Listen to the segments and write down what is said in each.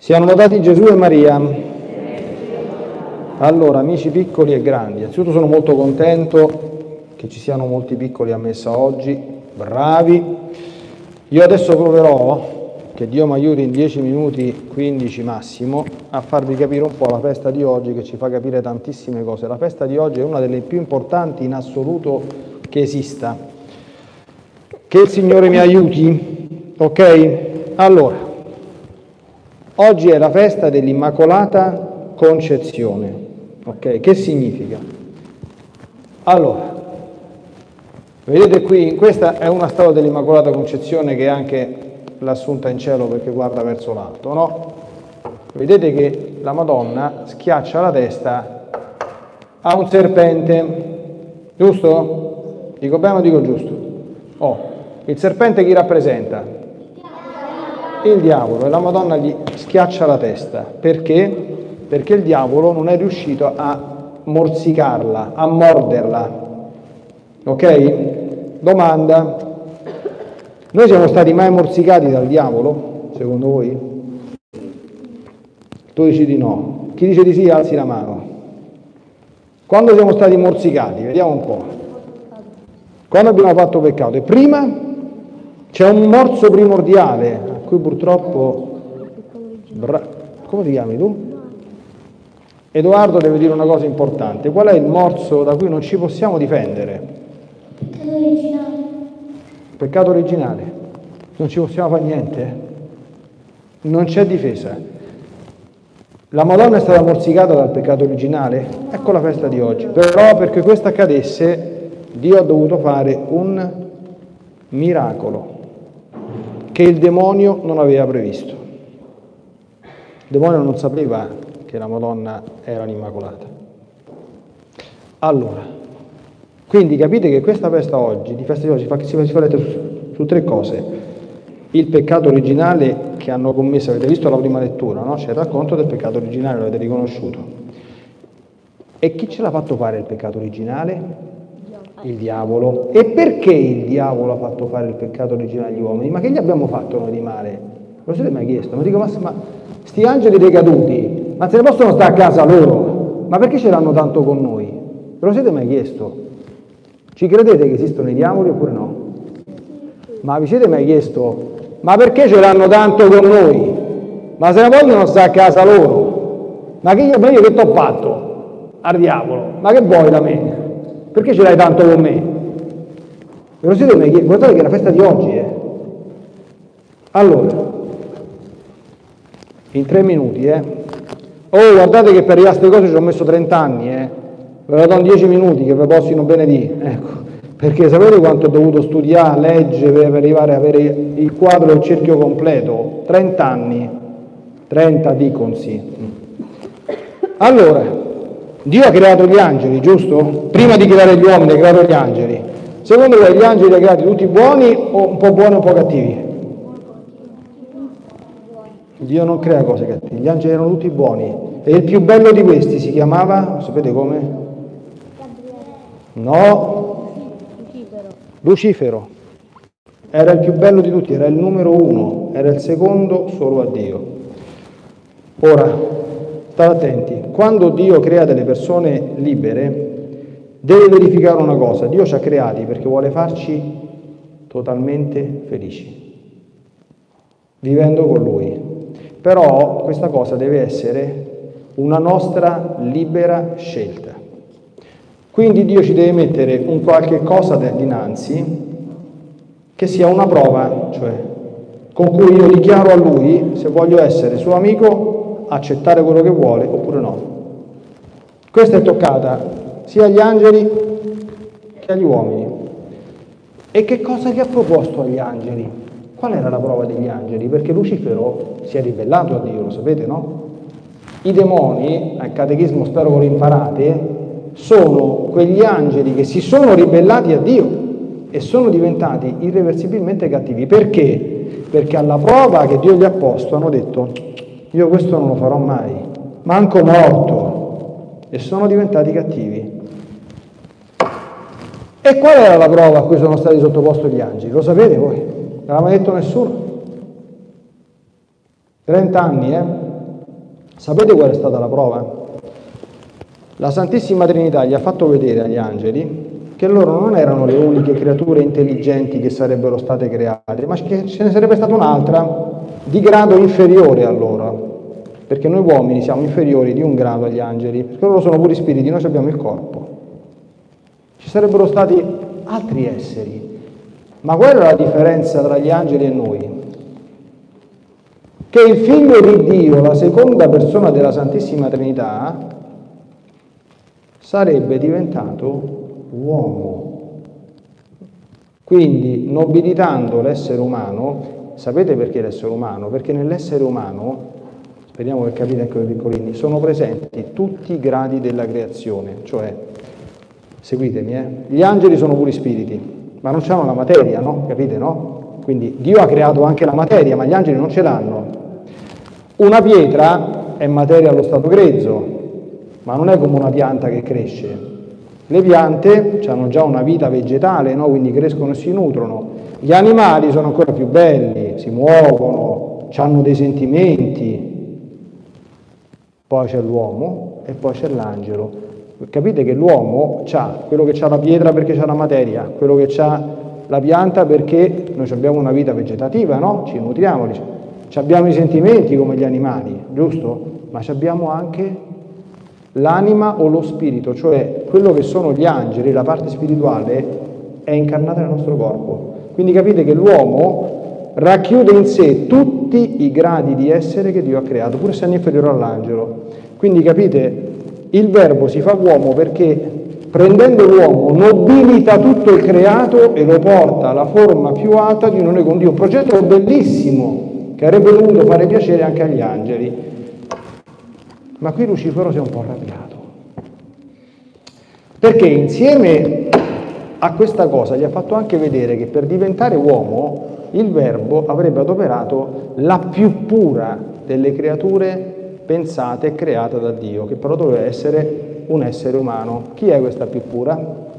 Siano lodati Gesù e Maria. Allora, amici piccoli e grandi, innanzitutto sono molto contento che ci siano molti piccoli a messa oggi, bravi. Io adesso proverò, che Dio mi aiuti in 10 minuti, 15 massimo, a farvi capire un po' la festa di oggi, che ci fa capire tantissime cose. La festa di oggi è una delle più importanti in assoluto che esista. Che il Signore mi aiuti, ok? Allora, oggi è la festa dell'Immacolata Concezione, ok? Che significa? Allora, vedete qui, questa è una statua dell'Immacolata Concezione che è anche l'Assunta in cielo perché guarda verso l'alto, no? Vedete che la Madonna schiaccia la testa a un serpente, giusto? Dico bene o dico giusto? Oh, il serpente chi rappresenta? Il diavolo, e la Madonna gli schiaccia la testa. Perché? Perché il diavolo non è riuscito a morsicarla, a morderla. Ok? Domanda: noi siamo stati mai morsicati dal diavolo, secondo voi? Tu dici di no. Chi dice di sì, alzi la mano. Quando siamo stati morsicati? Vediamo un po'. Quando abbiamo fatto peccato? E prima c'è un morso primordiale, a cui purtroppo... Come ti chiami tu? Edoardo deve dire una cosa importante. Qual è il morso da cui non ci possiamo difendere? Peccato originale. Peccato originale. Non ci possiamo fare niente. Non c'è difesa. La Madonna è stata morsicata dal peccato originale? Ecco la festa di oggi. Però perché questo accadesse, Dio ha dovuto fare un miracolo che il demonio non aveva previsto. Il demonio non sapeva che la Madonna era l'Immacolata. Allora, quindi capite che questa festa oggi, di festa di oggi, si riflette su tre cose. Il peccato originale che hanno commesso, avete visto la prima lettura, no? C'è il racconto del peccato originale, lo avete riconosciuto. E chi ce l'ha fatto fare il peccato originale? Il diavolo. E perché il diavolo ha fatto fare il peccato originale agli uomini? Ma che gli abbiamo fatto noi di male? Lo siete mai chiesto? Ma dico, ma sti angeli decaduti, ma se ne possono stare a casa loro? Ma perché ce l'hanno tanto con noi? Ve lo siete mai chiesto? Ci credete che esistono i diavoli oppure no? Ma vi siete mai chiesto, ma perché ce l'hanno tanto con noi? Ma se ne vogliono stare a casa loro? Ma io che t'ho fatto? Al diavolo? Ma che vuoi da me? Perché ce l'hai tanto con me? Ve lo siete mai chiesto? Guardate che è la festa di oggi, Allora, in 3 minuti, Oh, guardate che per arrivare a queste cose ci ho messo 30 anni, Ve lo do in 10 minuti che vi possino benedire, ecco. Perché sapete quanto ho dovuto studiare, leggere per arrivare a avere il quadro del cerchio completo? 30 anni. 30 dicono sì. Allora, Dio ha creato gli angeli, giusto? Prima di creare gli uomini ha creato gli angeli. Secondo voi gli angeli li ha creati tutti buoni o un po' buoni o un po' cattivi? Dio non crea cose cattive, gli angeli erano tutti buoni. E il più bello di questi si chiamava, sapete come? No, Lucifero. Era il più bello di tutti, era il numero 1, era il secondo solo a Dio. Ora, state attenti, quando Dio crea delle persone libere, deve verificare una cosa: Dio ci ha creati perché vuole farci totalmente felici, vivendo con Lui. Però questa cosa deve essere una nostra libera scelta. Quindi Dio ci deve mettere un qualche cosa dinanzi che sia una prova, cioè con cui io dichiaro a Lui se voglio essere suo amico, accettare quello che vuole oppure no. Questa è toccata sia agli angeli che agli uomini. E che cosa gli ha proposto agli angeli? Qual era la prova degli angeli? Perché Lucifero si è ribellato a Dio, lo sapete, no? I demoni, al catechismo spero che lo imparate, sono quegli angeli che si sono ribellati a Dio e sono diventati irreversibilmente cattivi. Perché? Perché alla prova che Dio gli ha posto hanno detto: io questo non lo farò mai, manco morto, e sono diventati cattivi. E qual era la prova a cui sono stati sottoposti gli angeli? Lo sapete voi? Non l'ha mai detto nessuno? 30 anni, Sapete qual è stata la prova? La Santissima Trinità gli ha fatto vedere agli angeli che loro non erano le uniche creature intelligenti che sarebbero state create, ma che ce ne sarebbe stata un'altra di grado inferiore a loro, perché noi uomini siamo inferiori di un grado agli angeli, perché loro sono puri spiriti, noi abbiamo il corpo. Ci sarebbero stati altri esseri, ma qual è la differenza tra gli angeli e noi? Che il Figlio di Dio, la seconda persona della Santissima Trinità, sarebbe diventato uomo. Quindi, nobilitando l'essere umano, sapete perché l'essere umano? Perché nell'essere umano, speriamo che capite anche voi piccolini, sono presenti tutti i gradi della creazione, cioè, seguitemi, gli angeli sono puri spiriti, ma non hanno la materia, no? Capite, no? Quindi Dio ha creato anche la materia, ma gli angeli non ce l'hanno. Una pietra è materia allo stato grezzo, ma non è come una pianta che cresce. Le piante hanno già una vita vegetale, no? Quindi crescono e si nutrono. Gli animali sono ancora più belli, si muovono, hanno dei sentimenti. Poi c'è l'uomo e poi c'è l'angelo. Capite che l'uomo ha quello che ha la pietra perché c'ha la materia, quello che ha la pianta perché noi abbiamo una vita vegetativa, no? Ci nutriamo, abbiamo i sentimenti come gli animali, giusto? Ma abbiamo anche l'anima o lo spirito, cioè quello che sono gli angeli, la parte spirituale, è incarnata nel nostro corpo. Quindi capite che l'uomo racchiude in sé tutti i gradi di essere che Dio ha creato, pur essendo inferiore all'angelo. Quindi capite, il Verbo si fa uomo perché prendendo l'uomo nobilita tutto il creato e lo porta alla forma più alta di unione con Dio. Un progetto bellissimo che avrebbe dovuto fare piacere anche agli angeli. Ma qui Lucifero si è un po' arrabbiato, perché insieme a questa cosa gli ha fatto anche vedere che per diventare uomo il Verbo avrebbe adoperato la più pura delle creature pensate e create da Dio, che però doveva essere un essere umano. Chi è questa più pura?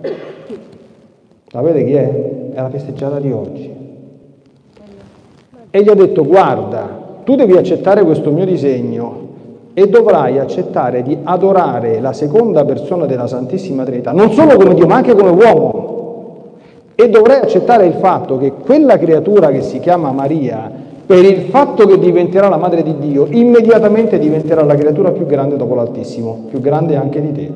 Sapete chi è? È la festeggiata di oggi. E gli ha detto: guarda, tu devi accettare questo mio disegno e dovrai accettare di adorare la seconda persona della Santissima Trinità, non solo come Dio, ma anche come uomo. E dovrai accettare il fatto che quella creatura che si chiama Maria, per il fatto che diventerà la madre di Dio, immediatamente diventerà la creatura più grande dopo l'Altissimo, più grande anche di te.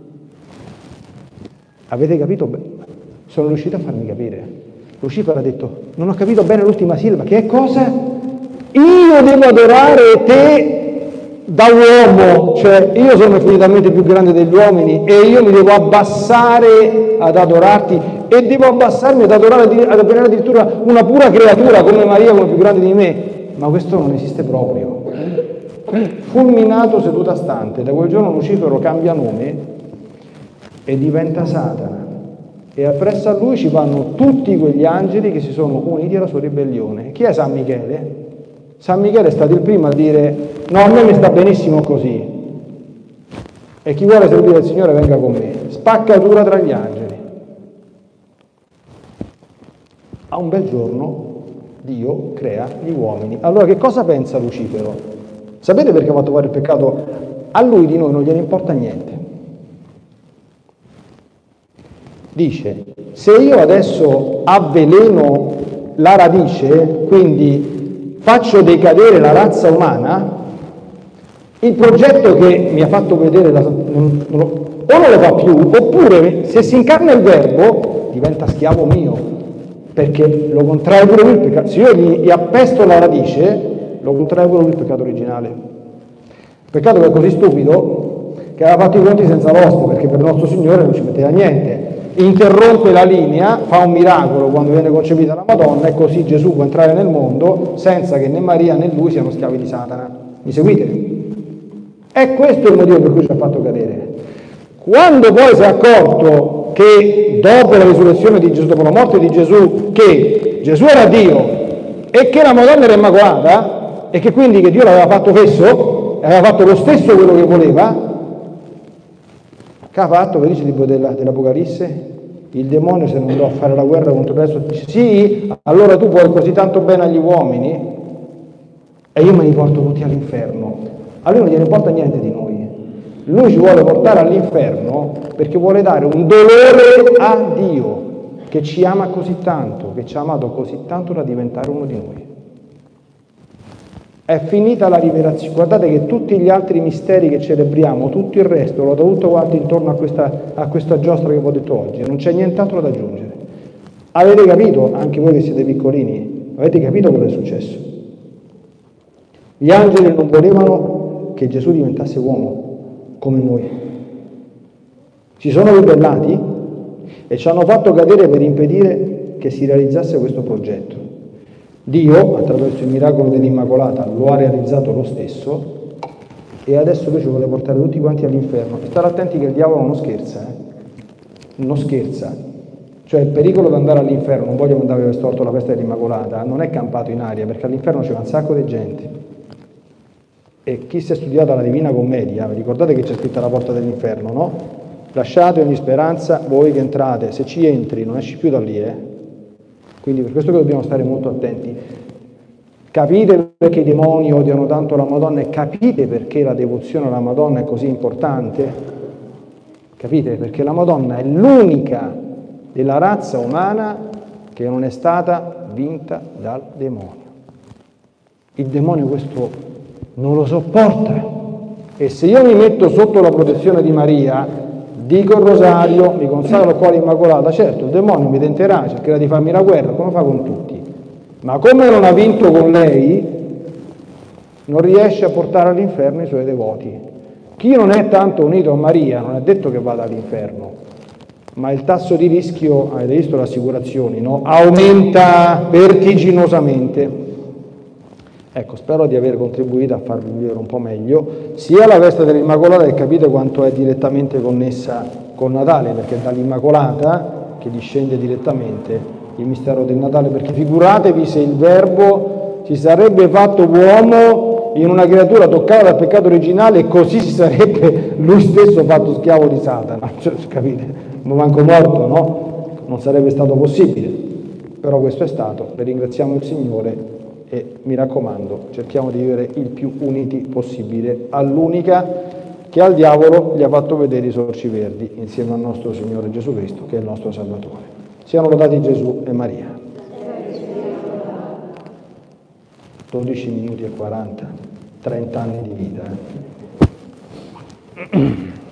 Avete capito? Sono riuscito a farmi capire. Lucifero ha detto: non ho capito bene l'ultima sillaba, che è cosa? Io devo adorare te da uomo, cioè io sono infinitamente più grande degli uomini e io mi devo abbassare ad adorarti e devo abbassarmi ad adorare, ad avvenire addirittura una pura creatura come Maria, come più grande di me. Ma questo non esiste proprio. Fulminato seduta stante, da quel giorno Lucifero cambia nome e diventa Satana, e appresso a lui ci vanno tutti quegli angeli che si sono uniti alla sua ribellione. Chi è San Michele? San Michele è stato il primo a dire: no, a me mi sta benissimo così, e chi vuole servire il Signore venga con me. Spaccatura tra gli angeli. A un bel giorno Dio crea gli uomini. Allora che cosa pensa Lucifero? Sapete perché ha fatto fare il peccato? A lui di noi non gliene importa niente. Dice: se io adesso avveleno la radice, quindi faccio decadere la razza umana, il progetto che mi ha fatto vedere o non lo fa più, oppure se si incarna il Verbo diventa schiavo mio, perché lo contrae pure lui il peccato. Se io gli appesto la radice, lo contrae pure lui il peccato originale. Il peccato che è così stupido che aveva fatto i conti senza l'oste, perché per il nostro Signore non ci metteva niente. Interrompe la linea, fa un miracolo quando viene concepita la Madonna, e così Gesù può entrare nel mondo senza che né Maria né lui siano schiavi di Satana. Mi seguite? E questo è il motivo per cui ci ha fatto cadere. Quando poi si è accorto che dopo la risurrezione di Gesù, dopo la morte di Gesù, che Gesù era Dio e che la Madonna era immacolata, e che quindi che Dio l'aveva fatto fesso, e aveva fatto lo stesso quello che voleva, che ha fatto, che dice il libro dell'Apocalisse? Il demonio se ne andò a fare la guerra contro il dice: sì, allora tu vuoi così tanto bene agli uomini e io me li porto tutti all'inferno. A lui non gliene importa niente di noi. Lui ci vuole portare all'inferno perché vuole dare un dolore a Dio, che ci ama così tanto, che ci ha amato così tanto da diventare uno di noi. È finita la rivelazione. Guardate che tutti gli altri misteri che celebriamo, tutto il resto, l'ho tutto quanto intorno a questa giostra che vi ho detto oggi, non c'è nient'altro da aggiungere. Avete capito, anche voi che siete piccolini, avete capito cosa è successo? Gli angeli non volevano che Gesù diventasse uomo, come noi. Si sono ribellati e ci hanno fatto cadere per impedire che si realizzasse questo progetto. Dio, attraverso il miracolo dell'Immacolata, lo ha realizzato lo stesso e adesso lui ci vuole portare tutti quanti all'inferno. E state attenti che il diavolo non scherza, non scherza. Cioè il pericolo di andare all'inferno, non voglio mandare per storto la festa dell'Immacolata, non è campato in aria, perché all'inferno c'è un sacco di gente. E chi si è studiata la Divina Commedia, vi ricordate che c'è scritta la porta dell'inferno, no? Lasciate ogni speranza voi che entrate, se ci entri non esci più da lì, Quindi per questo che dobbiamo stare molto attenti. Capite perché i demoni odiano tanto la Madonna e capite perché la devozione alla Madonna è così importante? Capite? Perché la Madonna è l'unica della razza umana che non è stata vinta dal demonio. Il demonio questo non lo sopporta. E se io mi metto sotto la protezione di Maria, dico il rosario, mi consacro al cuore Immacolata, certo il demonio mi tenterà, cercherà di farmi la guerra, come fa con tutti. Ma come non ha vinto con lei, non riesce a portare all'inferno i suoi devoti. Chi non è tanto unito a Maria non è detto che vada all'inferno, ma il tasso di rischio, avete visto le assicurazioni, no? Aumenta vertiginosamente. Ecco, spero di aver contribuito a farvi vivere un po' meglio sia la festa dell'Immacolata, che capite quanto è direttamente connessa con Natale, perché è dall'Immacolata che discende direttamente il mistero del Natale, perché figuratevi se il Verbo si sarebbe fatto uomo in una creatura toccata dal peccato originale e così si sarebbe lui stesso fatto schiavo di Satana, cioè, capite? Non manco morto, no? Non sarebbe stato possibile, però questo è stato, le ringraziamo il Signore. E mi raccomando, cerchiamo di vivere il più uniti possibile all'unica che al diavolo gli ha fatto vedere i sorci verdi, insieme al nostro Signore Gesù Cristo, che è il nostro Salvatore. Siano lodati Gesù e Maria. 12 minuti e 40, 30 anni di vita.